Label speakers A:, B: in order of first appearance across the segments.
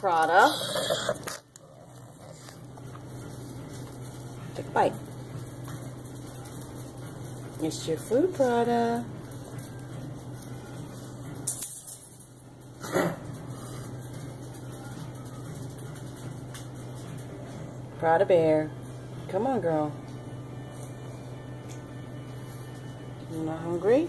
A: Prada. Take a bite. It's your food, Prada. Prada bear. Come on, girl. You not hungry?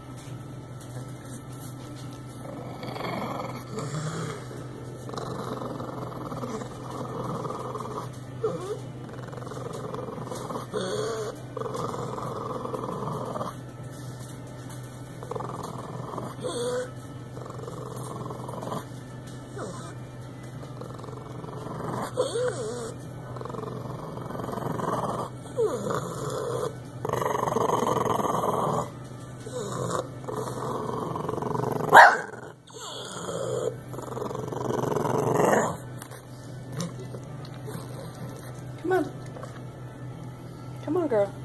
A: Come on. Come on, girl.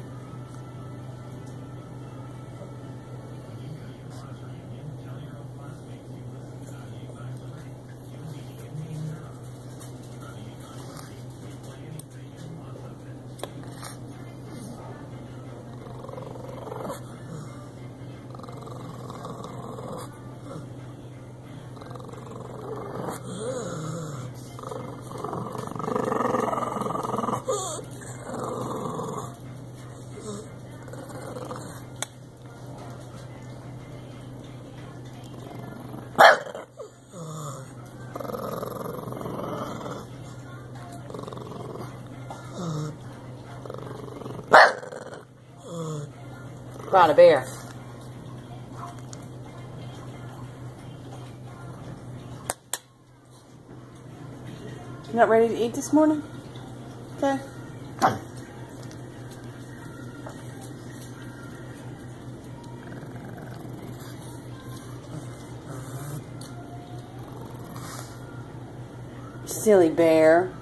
A: Prada bear. You not ready to eat this morning? Okay. Silly bear.